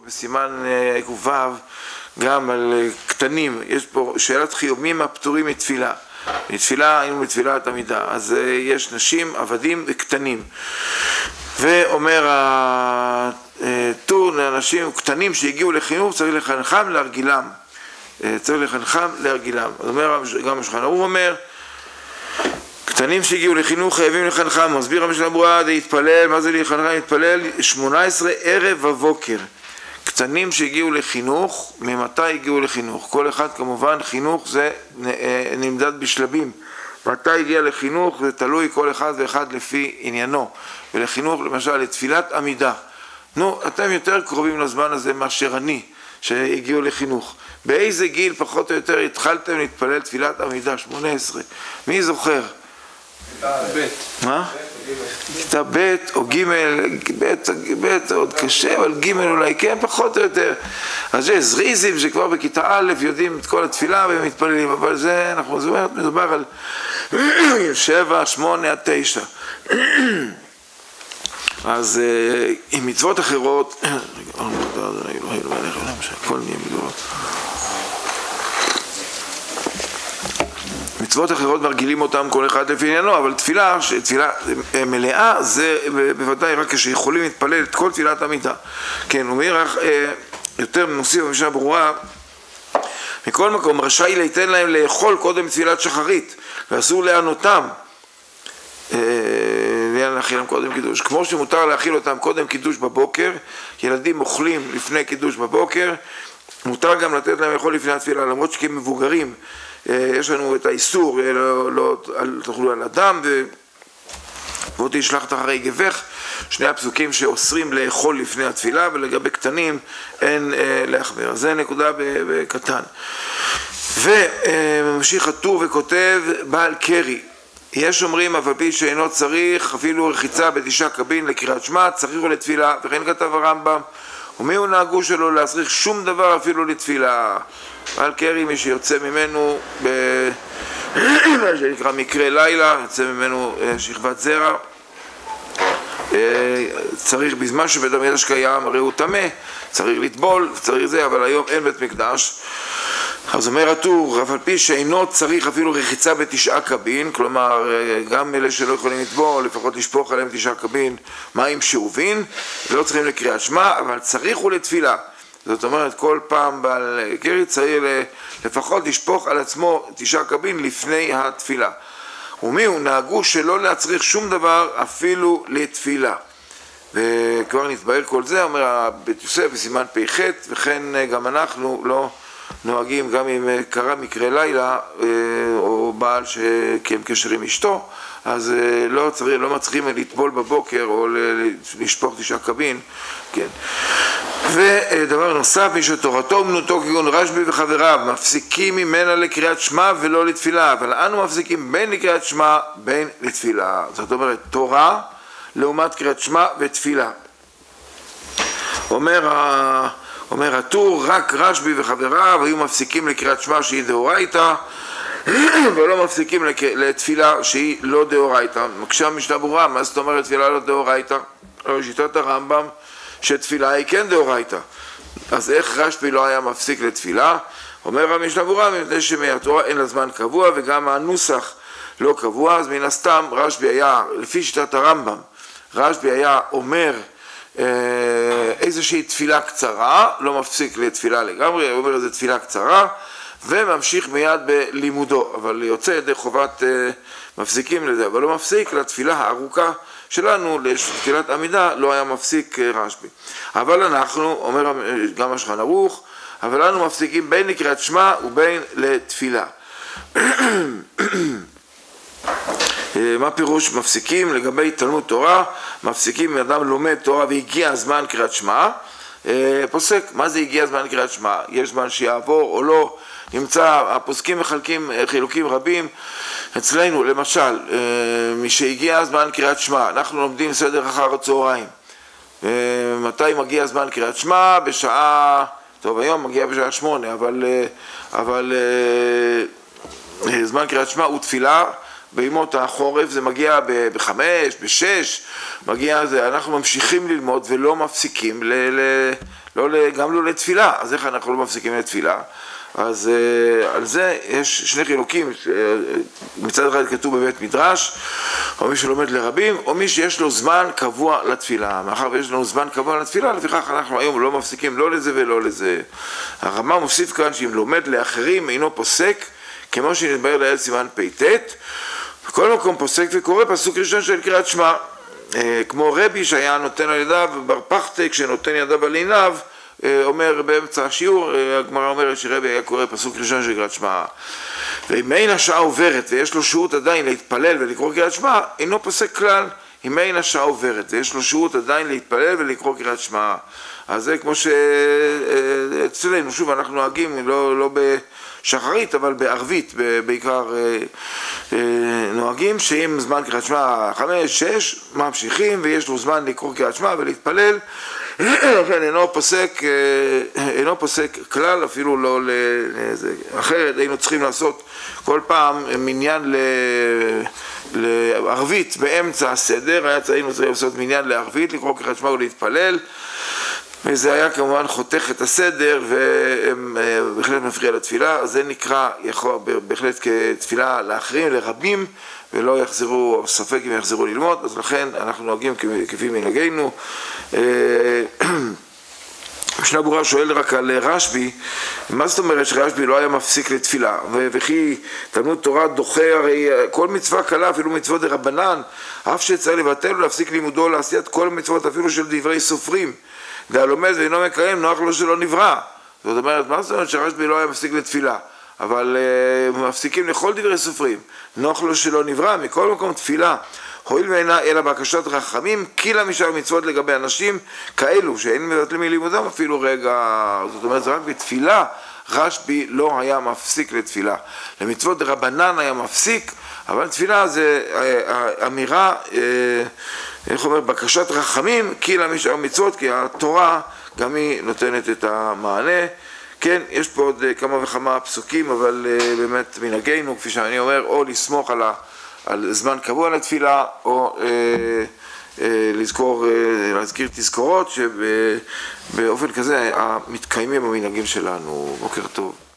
בסימן ק"ו גם על קטנים. יש פה שאלת חיוב, מי הפטורים מתפילה? מתפילה, היינו מתפילת עמידה. אז יש נשים, עבדים וקטנים. ואומר הטור לאנשים קטנים שהגיעו לחינוך, צריך לחנכם להרגילם. צריך לחנכם להרגילם. אז אומר גם השולחן ערוך אומר, קטנים שהגיעו לחינוך חייבים לחנכם. מסביר המשנה ברורה, להתפלל, מה זה לחנכם? להתפלל 18 ערב ובוקר. קטנים שהגיעו לחינוך, ממתי הגיעו לחינוך? כל אחד כמובן, חינוך זה נמדד בשלבים. מתי הגיע לחינוך זה תלוי כל אחד ואחד לפי עניינו. ולחינוך למשל לתפילת עמידה. נו, אתם יותר קרובים לזמן הזה מאשר אני שהגיעו לחינוך. באיזה גיל פחות או יותר התחלתם להתפלל תפילת עמידה? 18. מי זוכר? מה? כיתה ב' או ג', ב' עוד קשה, אבל ג' אולי כן, פחות או יותר. אז יש זריזים שכבר בכיתה א' יודעים את כל התפילה והם מתפללים, אבל זה, אנחנו מדובר על 7, 8 עד 9. אז עם מצוות אחרות, הכל נהיה מגורות. מצוות אחרות מרגילים אותם כל אחד לפי עניינו, אבל תפילה מלאה זה בוודאי רק כשיכולים להתפלל את כל תפילת עמידה. כן, הוא אומר יותר מוסיף במשנה ברורה, מכל מקום רשאי ליתן להם לאכול קודם תפילת שחרית, ואסור לענותם להאכילם קודם קידוש. כמו שמותר להאכיל אותם קודם קידוש בבוקר, ילדים אוכלים לפני קידוש בבוקר, מותר גם לתת להם לאכול לפני התפילה, למרות שכם מבוגרים יש לנו את האיסור, לא תאכלו על אדם, ועוד תשלחת אחרי גבך, שני הפסוקים שאוסרים לאכול לפני התפילה, ולגבי קטנים אין להחמיר. אז זה נקודה בקטן. וממשיך הטור וכותב בעל קרי, יש אומרים אף על פי שאינו צריך אפילו רחיצה ב9 קבין לקריאת שמע, צריך או לתפילה, וכן כתב הרמב"ם, ומי הוא נהגו שלו להצריך שום דבר אפילו לתפילה. בעל קרי, מי שיוצא ממנו מה שנקרא מקרה לילה, יוצא ממנו שכבת זרע, צריך בזמן שבית המקדש קיים, הרי הוא טמא, צריך לטבול, צריך זה, אבל היום אין בית מקדש. אז אומר הטור, אף על פי שאינו צריך אפילו רחיצה ב9 קבין, כלומר גם אלה שלא יכולים לטבול, לפחות לשפוך עליהם 9 קבין מים שאובים, לא צריכים לקריאת שמע, אבל צריך הוא לתפילה. זאת אומרת, כל פעם בעל קרי צריך לפחות לשפוך על עצמו 9 קבין לפני התפילה. ומי הוא נהגו שלא להצריך שום דבר אפילו לתפילה. וכבר נתבהר כל זה, אומר בית יוסף בסימן פ"ח, וכן גם אנחנו לא נוהגים, גם אם קרה מקרה לילה או בעל שקיים קשר עם אשתו, אז לא מצריכים לטבול בבוקר או לשפוך 9 קבין, כן. ודבר נוסף, מי שתורתו אומנותו כגון רשב"י וחבריו מפסיקים ממנה לקריאת שמע ולא לתפילה, אבל אנו מפסיקים בין לקריאת שמע בין לתפילה. זאת אומרת, תורה לעומת קריאת שמע ותפילה. אומר הטור, רק רשב"י וחבריו היו מפסיקים לקריאת שמע שהיא דאורייתא, ולא מפסיקים לתפילה שהיא לא דאורייתא. מקשה המשנה ברורה, מה זאת אומרת תפילה לא דאורייתא? שיטת הרמב"ם שתפילה היא כן דאורייתא. אז איך רשב"י לא היה מפסיק לתפילה? אומר המשנה ברורה, מפני שמהתורה אין לה זמן קבוע וגם הנוסח לא קבוע, אז מן הסתם רשב"י היה, לפי שיטת הרמב"ם, רשב"י היה אומר איזושהי תפילה קצרה, לא מפסיק לתפילה לגמרי, הוא אומר איזו תפילה קצרה, וממשיך מיד בלימודו, אבל יוצא ידי חובת מפסיקים לזה, אבל לא מפסיק לתפילה הארוכה שלנו, לתפילת עמידה, לא היה מפסיק רשב"י. אבל אנחנו, אומר גם השולחן ערוך, אבל אנו מפסיקים בין לקריאת שמע ובין לתפילה. מה פירוש מפסיקים? לגבי תלמוד תורה, מפסיקים אם אדם לומד תורה והגיע הזמן קריאת שמע, פוסק, מה זה הגיע הזמן קריאת שמע? יש זמן שיעבור או לא? נמצא, הפוסקים מחלקים חילוקים רבים. אצלנו, למשל, מי שהגיע הזמן קריאת שמע, אנחנו לומדים סדר אחר הצהריים. מתי מגיע הזמן קריאת שמע? בשעה, טוב, היום מגיע בשעה 8, אבל זמן קריאת שמע הוא תפילה. בימות החורף זה מגיע ב5, ב6, מגיע זה, אנחנו ממשיכים ללמוד ולא מפסיקים גם לא לתפילה, אז איך אנחנו לא מפסיקים לתפילה? אז על זה יש שני חילוקים, מצד אחד כתוב בבית מדרש, או מי שלומד לרבים, או מי שיש לו זמן קבוע לתפילה. מאחר ויש לנו זמן קבוע לתפילה, לפיכך אנחנו היום לא מפסיקים לא לזה ולא לזה. הרמב"ם מוסיף כאן שאם לומד לאחרים אינו פוסק, כמו שנדבר לעיל סימן פ"ט, בכל מקום פוסק וקורא פסוק ראשון של קריאת שמע, כמו רבי שהיה נותן על ידיו, בר פחתה כשנותן ידיו על עיניו, אומר באמצע השיעור, הגמרא אומרת שרבי היה קורא פסוק ראשון של קריאת שמע. ואם אין השעה עוברת ויש לו שהות עדיין להתפלל ולקרוא קריאת שמע, אינו פוסק כלל. אם אין השעה עוברת ויש לו שהות עדיין להתפלל ולקרוא קריאת שמע. אז זה כמו שאצלנו, שוב, אנחנו נוהגים, לא בשחרית, אבל בערבית, בעיקר נוהגים, שאם זמן קריאת שמע 5, 6, ממשיכים ויש לו זמן לקרוא קריאת שמע ולהתפלל, לכן אינו פוסק כלל, אפילו לא לזה. אחרת היינו צריכים לעשות כל פעם מניין לערבית באמצע הסדר, היינו צריכים לעשות מניין לערבית, לקרוא קריאת שמע ולהתפלל, וזה היה כמובן חותך את הסדר ובהחלט מפריע לתפילה. אז זה נקרא בהחלט כתפילה לאחרים, לרבים, ולא יחזרו, ספק אם יחזרו ללמוד, אז לכן אנחנו נוהגים כפי מנהגנו. משנה ברורה שואל רק על רשב"י, מה זאת אומרת שרשב"י לא היה מפסיק לתפילה? וכי תלמוד תורה דוחה הרי כל מצווה קלה, אפילו מצוות דרבנן, אף שצריך לבטל ולהפסיק לימודו לעשיית כל מצוות, אפילו של דברי סופרים. והלומד ואינו מקיים, נוח לו שלא נברא. זאת אומרת, מה זאת אומרת שרשב"י לא היה מפסיק לתפילה? אבל מפסיקים לכל דברי סופרים. נוח לו שלא נברא, מכל מקום תפילה. הואיל ואינה אלא בקשת רחמים, קילה משאר מצוות לגבי אנשים כאלו, שאין מבטלים מלימודם אפילו רגע. זאת אומרת, זה רק בתפילה, רשב"י לא היה מפסיק לתפילה. למצוות דרבנן היה מפסיק, אבל תפילה זה אמירה, איך אומר, בקשת רחמים, קילה משאר מצוות, כי התורה גם היא נותנת את המענה. כן, יש פה עוד כמה וכמה פסוקים, אבל באמת מנהגנו, כפי שאני אומר, או לסמוך על זמן קבוע לתפילה, או להזכיר תזכורות שבאופן כזה מתקיימים המנהגים שלנו. בוקר טוב.